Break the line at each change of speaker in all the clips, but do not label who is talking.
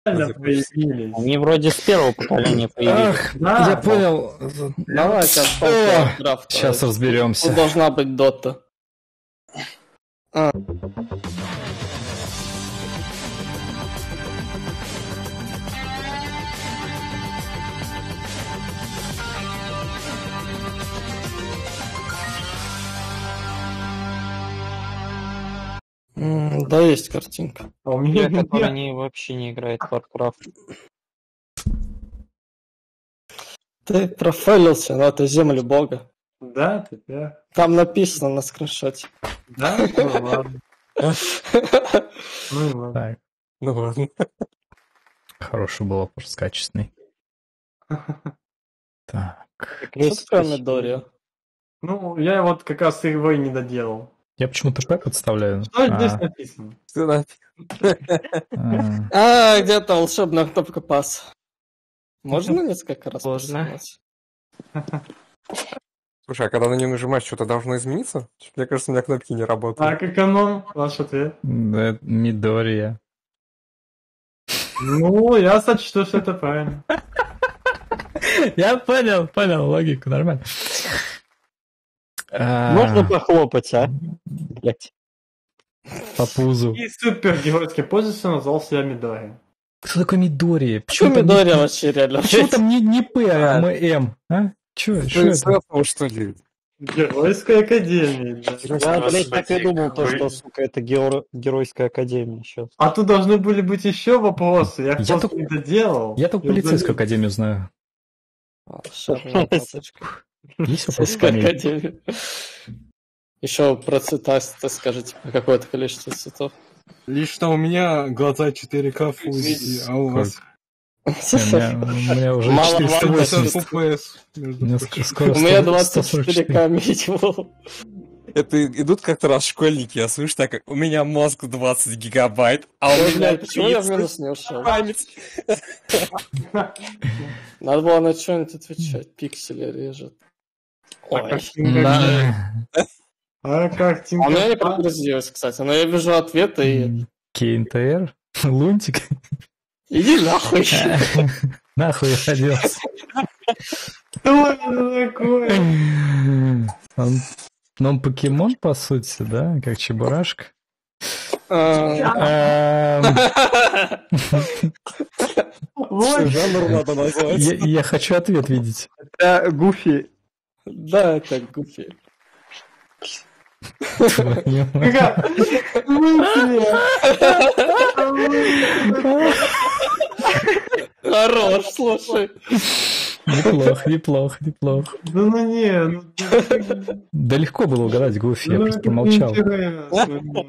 появились.
Они вроде с первого поколения появились.
Ах,
Да,
я понял.
Давайте
О,
крафт.
сейчас разберемся.
Тут должна быть дота. Да, есть картинка.
А у меня
Те, которые не, вообще не играет в Warcraft.
Ты профайлился на этой земле бога.
Да, теперь.
Там написано на скриншоте.
Да? Ну ладно. Ну и ладно.
Так,
Ну ладно.
хороший был вопрос, качественный. Так.
Что такое Мидория?
Ну, я вот как раз его и не доделал.
Я почему-то П подставляю.
Что здесь написано?
Что написано?
Где-то волшебная кнопка пас. Можно несколько раз
Можно.
посмотреть?
Слушай, а когда на нее нажимаешь, что-то должно измениться? Мне кажется, у меня кнопки не работают.
Так, эконом, ваш ответ.
Да, Мидория.
Ну, я сочту, что это правильно.
Я понял логику, нормально.
Можно похлопать, а? Блять.
По пузу.
И супергеройский позиция назвал себя Мидори.
Кто такой Мидория?
Почему
там
Мидория
не-
вообще реально?
Почему там не П, а М? А? Чё это?
Что ли?
Геройской академии, да.
Я, блять, так и думал, что, сука, это Геройская Академия сейчас.
А тут должны были быть еще вопросы. Я их
Я
просто
только-
не доделал.
Я только
И
полицейскую
удалил.
академию знаю.
Шарная папочка.
Есть вопрос
Сельская
фамилии?
академия. Еще про цвета скажите, какое-то количество цветов.
Лично у меня глаза 4К Full HD, а у вас
У меня уже
Мало
480.
50 FPS.
У
между
меня
прочим.
скоро
У меня
144.
24К минимум.
Это идут как-то раз школьники, я слышу так, у меня мозг 20 гигабайт, а у
Ой,
меня
блядь, почему я в
30
минус не ушел?
память.
Надо было на что-нибудь отвечать. Пиксели режет. Ой.
А картинка.
А у меня не прогрузилось, кстати, но я вижу ответы и...
КНТР? Лунтик?
Иди нахуй.
Нахуй я родился.
Что это такое?
Он покемон, по сути, да? Как Чебурашка.
Вот.
Жанр надо назвать.
Я хочу ответ видеть.
Гуфи.
Да, это Гуфи.
Твою мать.
Хорош, слушай.
Неплохо.
Да ну не, ну...
Да легко было угадать, Гуфи, я
ну,
просто
это
промолчал.
неинтересно.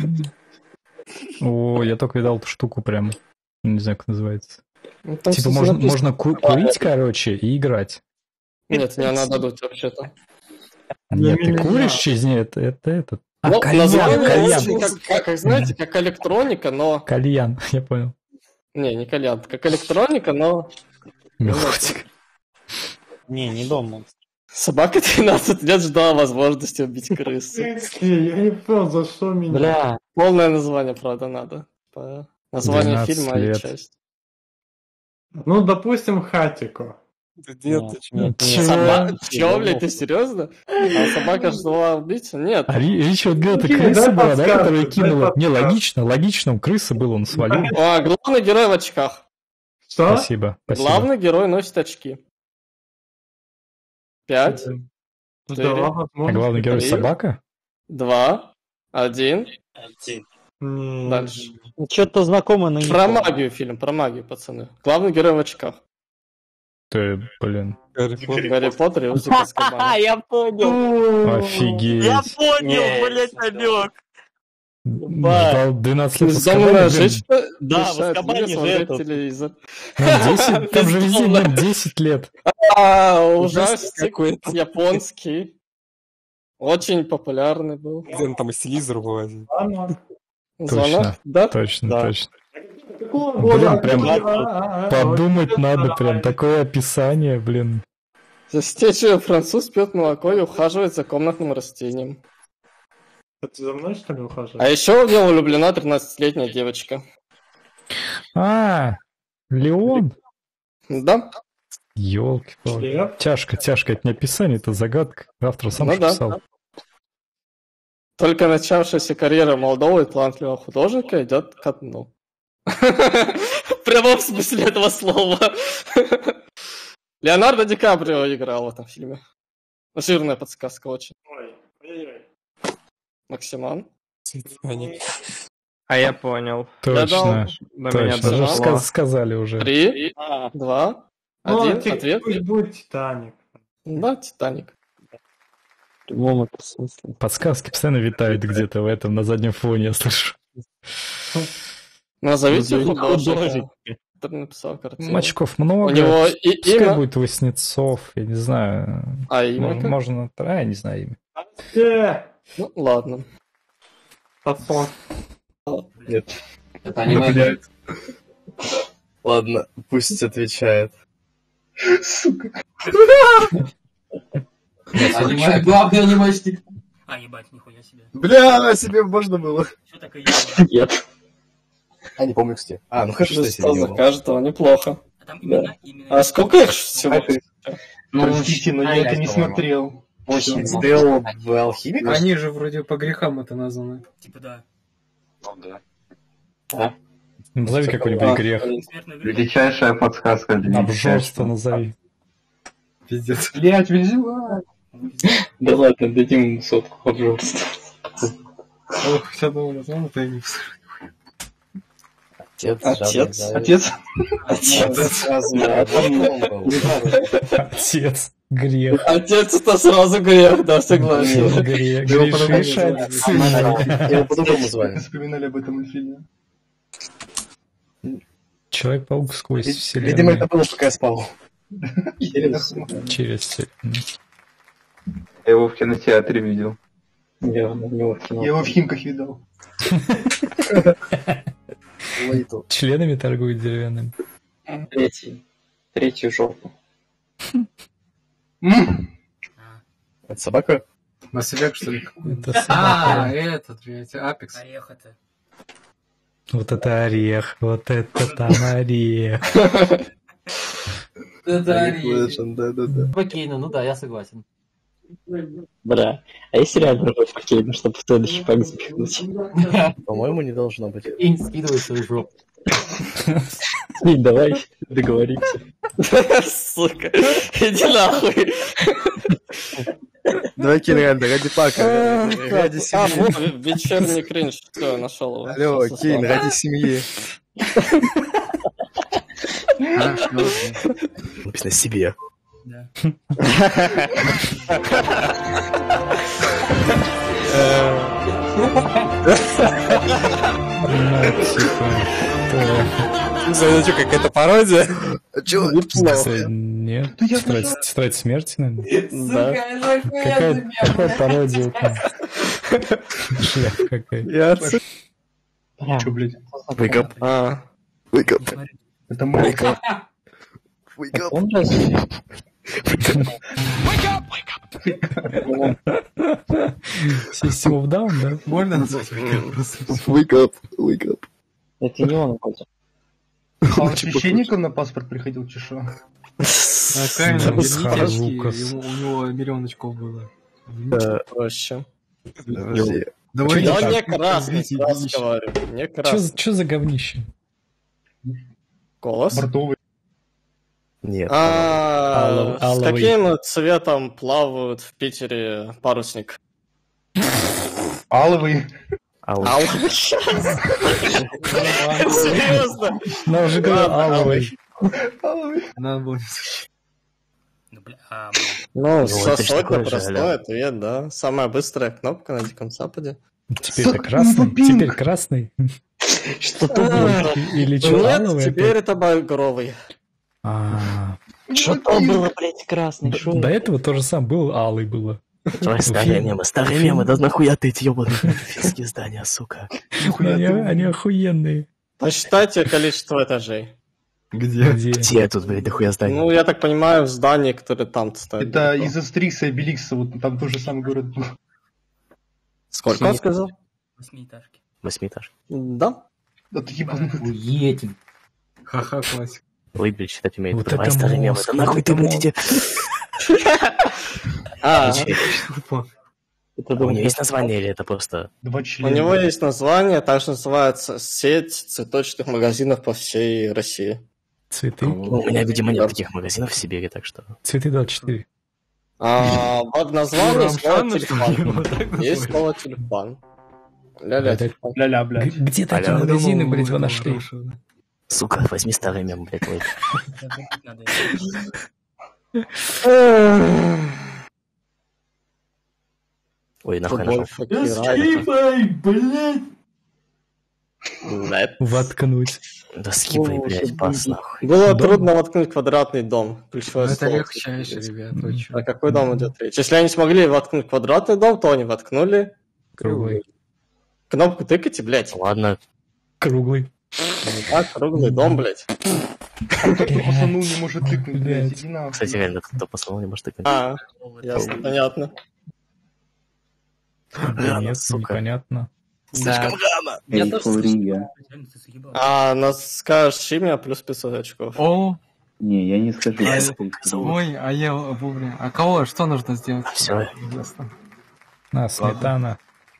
О, я только видал эту штуку прям. Не знаю, как называется.
Ну, там
Типа
всё написано.
можно курить, короче, и играть.
Нет, мне надо дуть вообще-то.
Нет, ты
меня.
куришь через нее, это этот. А,
Ну, название
кальян.
очень как, знаете, как электроника, но...
Кальян, я понял.
Не кальян, как электроника, но...
Мелодик.
Не думал.
Собака 13 лет ждала возможности убить крысу.
Я не понял, за что меня.
Бля,
Полное название, правда, надо. Название
12
фильма и
лет.
часть.
Ну, допустим, Хатико.
Да нет, ты чё?
нет,
Чего?
Собака? Чё, блядь, ты серьезно? А собака ждала убийцу? Нет.
А Ричард говорил, это
Окей,
крыса
дай
была, да,
подсказку,
которая
дай
кинула? Не,
подсказку.
логично, крыса был, он свалил.
А, главный герой в очках.
Что?
Спасибо.
Главный герой носит очки. 5,
Да,
4,
А
возможно.
главный герой
Три.
собака?
2, 1.
Не.
Дальше.
что-то знакомое, но не
Про
помню.
магию фильм, про магию, пацаны. Главный герой в очках.
Ты, блин,
Гарри Поттер.
Гарри Поттер и Узник Азкабана.
Я понял.
офигеть.
понял, блять, намек.
Ждал 12 лет в
Бездомная
Азкабане, блин.
женщина
Да, в
мешает
Азкабане
людям
же
смотреть
этот.
телевизор.
Нам 10, там же везде нет 10 лет.
Ужастик
какой-то.
японский. Очень популярный был.
Где он там из телевизора вылазит?
Ладно.
Звонок? Да?
Точно,
Да.
точно.
Какого
Блин,
года?
прям подумать надо, прям такое описание, блин.
Застечивая француз пьет молоко и ухаживает за комнатным растением.
Ты за мной, что ли,
А
ухаживаешь?
еще в него влюблена 13-летняя девочка.
А, Леон?
Да?
Ёлки-палки.
Лев?
Тяжко, это не описание, это загадка. Автор сам
Ну
же
да.
писал.
Только начавшаяся карьера молодого и талантливого художника идет ко дну. В прямом смысле этого слова. Леонардо Ди Каприо играл в этом фильме. Жирная подсказка очень.
Ой, ой-ой.
Максиман.
Титаник.
А я понял.
Я дал
Точно.
На меня
Точно. Уже
дошло.
сказали уже.
3, 2,
Ну,
1.
типа,
Ответ.
пусть будет Титаник.
Да, Титаник.
В прямом это смысле.
Подсказки постоянно витают где-то в этом, на заднем фоне, я слышу.
Назовите художника. Который написал картину.
Очков много.
У него
Пускай
имя.
будет Васнецов, я не знаю.
А имя как?
Можно... я не знаю имя.
Ну, ладно.
Пацан.
Это аниме. Ладно, пусть отвечает. Аниме. Главный анимешник.
А, ебать, нихуя себе.
Бля, себе можно было.
Что такое ебать?
Нет.
А, не помню, кстати. А, ну хорошо, что я себе
За
делал.
каждого неплохо.
А там именно...
А сколько их всего?
Простите, но я это не смотрел.
Очень сделал в алхимик.
Они же вроде по грехам это названы.
Типа да.
Назови какой-нибудь грех.
Смертный грех.
Величайшая подсказка для
Обжорство назови.
Пиздец. Блять, визуал.
Да ладно, дадим ему сотку, пожалуйста.
Ох, все было названо, то я не вслушал.
Отец.
Отец.
Сразу на одном был.
Отец. Грех.
Отец это сразу грех, да, согласен.
Грех.
Да его по-другому
Грешишь.
звали.
Его по-другому звали.
Вспоминали об этом мультфильме.
Человек-паук сквозь
Видимо,
вселенную.
это было, пока я спал.
Через вселенную.
Я его в кинотеатре видел.
Я
его в Химках видал.
Членами торгуют деревянными.
Третью жопу.
Это собака?
Массивек, что ли?
Это собака.
Этот, блядь, Апекс.
Орех это.
Вот это орех, вот это там орех.
Да-да-да.
Покейна, ну да, я согласен.
Бля, а есть реально жопа Кейна, чтобы в следующий пак запихнуть?
По-моему, не должно быть.
И скидывай свою жопу.
Давай договоримся.
Сука, иди нахуй.
Давай Кейн, ради пака. Ради семьи.
Вечерний кринж. Все, нашел его.
Алло, Кейн, ради семьи. Написано себе.
Да.
Не знаю, это что, какая-то пародия?
Нет, тетрадь смерти, наверное. Какая пародия там? Шляпа какая.
Че, блядь?
Wake up. Wake up.
Это мой.
Wake up.
Он разве?
System of Down, да?
Можно назвать?
Wake up. Wake up.
Это не он, Котя.
А он священником на паспорт приходил, чешу? А Каин
Да,
Вернический,
Лукас.
у него миллион очков было.
Проще.
Подожди.
Давай
Но
так.
не красный,
Извините,
сразу
извините.
говорю. Не красный.
Чё за говнище?
Голос?
Бортовый.
Нет.
С
Аловый.
каким цветом плавают в Питере парусник?
Аловый.
Алый. Серьезно?
Ну, уже говорю, аловый.
Надо было...
Ну, бля,
Ну,
это ж
сотня
такое же,
простой
алло.
ответ, да. Самая быстрая кнопка на Диком Западе.
Теперь-то красный? Теперь красный?
Что-то
А,
Или что,
Нет,
аловый
теперь
опять?
это багровый.
Что-то было, блядь, красный. Шо?
До этого тоже сам был, алый было.
Старые мемы, да нахуя ты эти ёбаные финские здания, сука.
Они охуенные.
Посчитайте количество этажей.
Где?
Где тут, блядь, дохуя зданий?
Ну, я так понимаю, в здании, которые там стоят.
Это из Астерикса и Обеликса, вот там тоже самый город был.
Сколько он сказал?
8-этажки.
8-этажки.
Да.
Да ты ебанутый.
Охуеть. Ха-ха, классик.
Лыбель читать умеет.
Вот
Давай
это
старый мем.
мозг,
Да нахуй
вот
ты,
это
блядь, иди.
Это
У него есть название или это просто...
Два
У
члена.
него есть название, также называется «Сеть цветочных магазинов по всей России».
Цветы.
Ну, у меня, видимо, нет таких магазинов в Сибири, так что...
Цветы 24.
В названии слово
Рамшан, что ли?
«тюльпан».
Вот так
Есть
назвали.
слово «тюльпан». Ля-ля.
Это-
Ля-ля, блядь.
Где такие
Аля.
магазины, блядь, вы нашли?
Сука, возьми старый мем, блядь, лыбель.
Надо.
Ой, нахуй нашел.
блядь!
Нет.
Воткнуть.
Да скипай, блядь, пас, нахуй.
Было
Дом?
трудно воткнуть квадратный дом. Ключевое
Это
слово.
легчайше, ребят, вы чё?
О какой дом идет речь? Если они смогли воткнуть квадратный дом, то они воткнули.
Круглый.
Кнопку тыкайте, блядь.
Ладно,
Круглый.
А, круглый дом, блядь.
Кто пацану не может тыкнуть, блядь,
Блядь.
иди нахуй.
кстати, реально, кто посылал, не может тыкнуть.
А, ясно, понятно.
Да
Рано,
нет,
сука.
непонятно.
Слишком рано.
Я тоже
Эйфория.
Реально, ты заебал.
Скажешь имя плюс 500 очков.
О,
Не, я не скажу.
Я
как это зовут.
ой, а я вовремя. А кого? Что нужно сделать?
Всё.
Ясно.
На, сметана.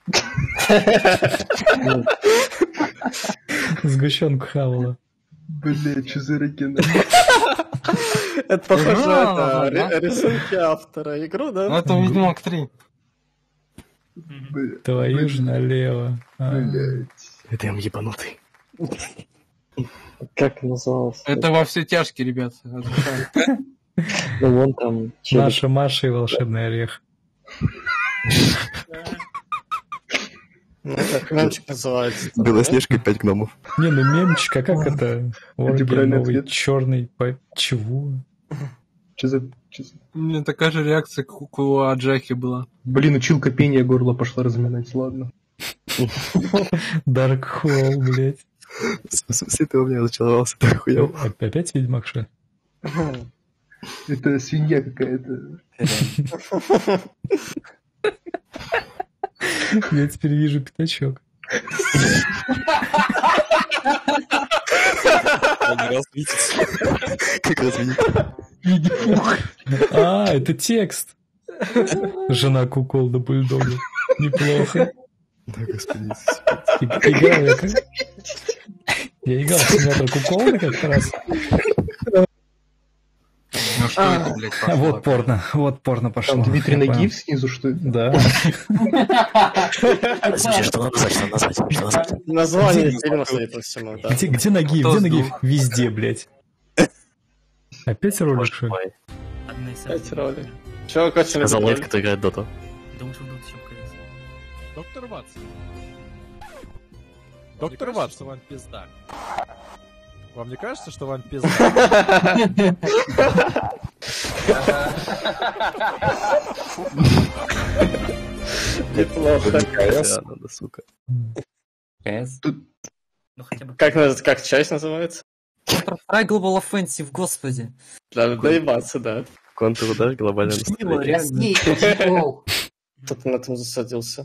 Сгущенку хавала.
Блядь, что за ракена?
Это похоже,
Ура,
это
ага.
рисунки автора игру,
Ну,
да?
это Ведьмак 3.
Блядь,
Твою ж налево.
блядь.
Это им ебанутый.
Как назывался?
Это во все тяжкие, ребят. Отдыхаю.
Ну, вон там челик.
Наша Маша и волшебный орех.
Ну, как мемчик называется.
Белоснежка и 5 гномов.
Не, ну мемчик, а как это? Оргия,
правильный
новый,
ответ.
черный, чего?
Что за...
У меня такая же реакция, как у Аджахи была.
Блин, училка пения горло пошла разминать, ладно.
Dark Hole, блядь.
В смысле ты у меня зачаровался, ты охуел?
Опять Ведьмак, что ли?
Это свинья какая-то.
Я теперь вижу пятачок.
Как разве
А, это текст. Жена куколда бульдога. Неплохо.
Да, господи.
Играл я как... Я играл в симулятор куколда как раз.
Ну что это, блядь, пошло?
Вот порно пошло.
Там Дмитрий
Я понял.
Нагиев снизу, что ли?
Да.
Слушай, что назвать, что назвать, что назвать?
Название фильма, судя по всему, да.
Где Нагиев?
Кто
Где Нагиев?
сдул?
Везде, блядь. Опять ролик, что ли?
Ой,
Одна из
5 ролей. Чё, как тебе
сказал
роль?
Лайт, кто играет доту.
Да лучше вдруг чем КС.
Доктор Ватсон. Доктор Ватсон. Вам пизда. Вам не кажется, что вам пизда?
Неплохо.
Надо, сука.
Ну хотя бы.
Как часть называется?
Counter-Strike Global Offensive, господи.
Да, доебаться, да.
Контр-удар, глобальное настроение.
Кто-то на этом засадился.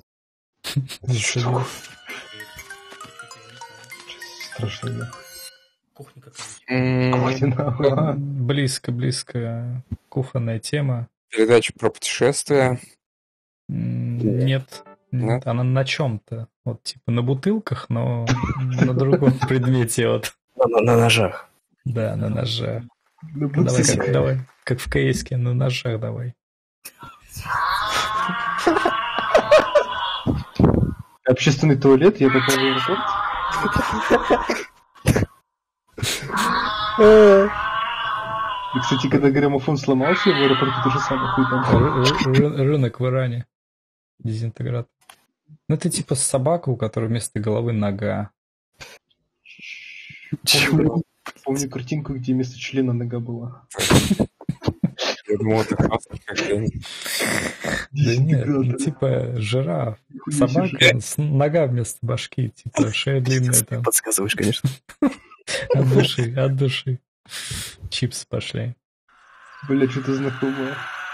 Страшно, да.
Кухня какая-нибудь.
Близко. Кухонная тема.
Передача про путешествия.
Нет.
Нет?
Она на чем-то. Вот типа на бутылках, но на другом предмете. Вот.
На ножах.
Да, на ножах.
Ну,
Давай, как в КСке, на ножах давай.
Общественный туалет, я попал в аэропорт. И, кстати, когда граммофон сломался, в аэропорту то же самое, хуй там.
Рынок в Иране. Дезинтеграт. Ну это типа собака, у которой вместо головы нога.
Помню картинку, где вместо члена нога была.
Я думал, это классно, как
Да нет, типа жираф. Собака, нога вместо башки, типа шея длинная там.
Подсказываешь, конечно.
От души. Чипсы пошли.
Бля, что-то знакомое.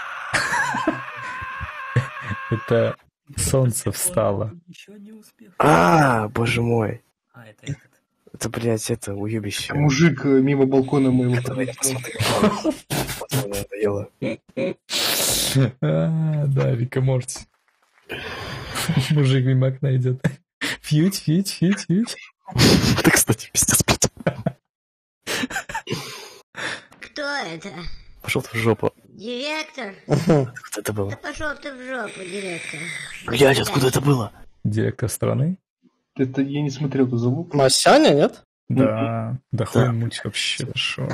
Это солнце встало.
Еще не успех.
Боже мой.
А, это этот.
Это, блядь, это уебище.
Мужик мимо балкона моего.
Надоело.
Да, Рика Морти. Мужик мимо окна идет. Фьють.
Это, кстати, пиздец.
Кто это?
Пошел ты в жопу.
Директор?
Откуда это было?
Да пошел ты в жопу, директор.
Блядь, откуда это было?
Директор страны?
Это я не смотрел эту залупу.
Масяня, нет?
Да, да хуй муть вообще шо.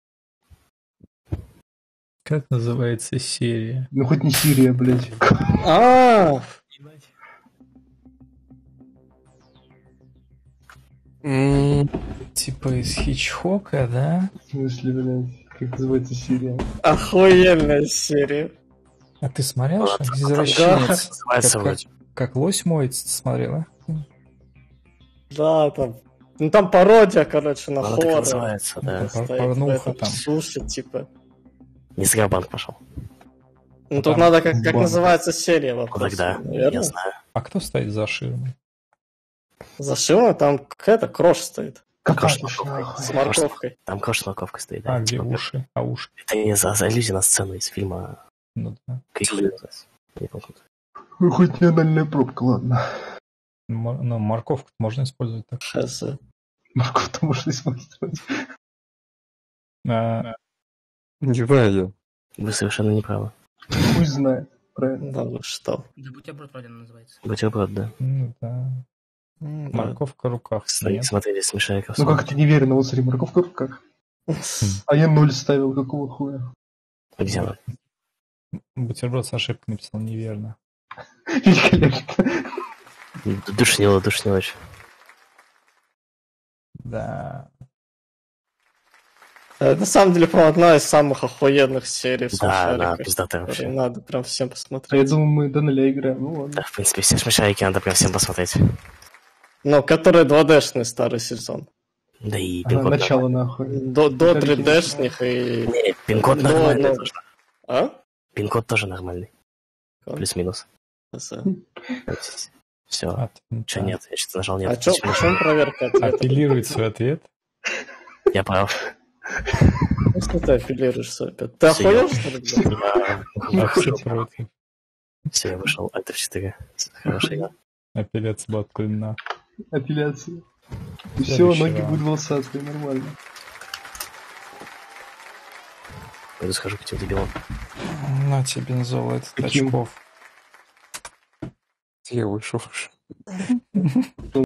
Как называется серия?
Ну хоть не Сирия, блядь.
Типа из Хичкока, да?
В смысле, блядь, как называется Сирия?
Охуенная серия.
А ты смотрел, что
Да.
извращенец?
Называется вроде.
Как лось моется, ты смотрела?
Да, там. Ну там пародия, короче, на
Она так и
хоррор.
называется, да.
Пор-
Стоит
порнуха
в этом
там.
Слушай, типа.
Не зря в банк пошел.
Ну тут
Там
надо, как
банк.
называется серия вопрос.
Тогда,
Наверное.
я знаю.
А кто стоит за ширмой?
За ширмой там какая-то крош стоит.
Какая
Кош-
С морковкой.
Там кош с морковкой стоит, да.
А где
Типа,
уши? А уши?
это не за иллюзия на сцену из фильма
Ну да.
Крикли. Не помню.
Ну хоть не анальная пробка, ладно.
Ну, морковку можно использовать так.
Хз.
Морковь-то можно использовать.
Не знаю я.
Вы совершенно не правы.
Хуй знает. Правильно.
Да ну что.
Да бутерброд правильно называется.
Бутерброд, да.
Ну да. Морковка в руках. Нет.
Смотрели смешариков.
Ну как это неверно, вот смотри, морковка в руках. А я 0 ставил, какого хуя?
Где она?
Бутерброд с ошибкой написал неверно.
Великолепно.
Душнило очень.
Да.
Это, на самом деле, по-моему, одна из самых охуенных серий в
Да,
смешариках.
пиздатая вообще.
которые Надо прям всем
А я
посмотреть.
думал, мы до 0 играем. Ну ладно.
Да, в принципе, все смешарики надо прям всем посмотреть.
Ну, который 2D-шный старый сезон.
Да и
Ага,
пин-код
начало
нормальный.
нахуй.
До 3D-шных и...
Не, пин-код
Ну,
нормальный
ну.
тоже.
А?
Пин-код тоже нормальный.
Код.
Плюс-минус. Все.
Отлично.
Че нет? Я что-то нажал
А
нет.
чё, в чем проверка ответа?
Апеллирует свой ответ.
Я прав.
Если ты апеллируешь свой ответ. Ты охуел, что ли, блядь?
А все против.
Все, я вышел. Альтер 4. Хорошая игра.
Апелляция была отклонена.
Апелляция. И все,
Следующий
ноги
раунд.
будут волосатые, нормально.
Пойду схожу к этим дебилам.
На тебе бензол этот
Каким?
очков.
Я вышел уже.